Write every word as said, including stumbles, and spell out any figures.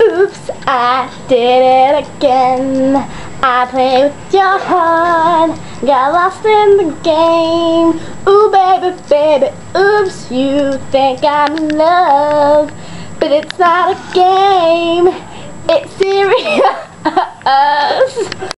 Oops, I did it again. I played with your heart, got lost in the game. Ooh baby, baby, oops, you think I'm in love, but it's not a game, it's serious.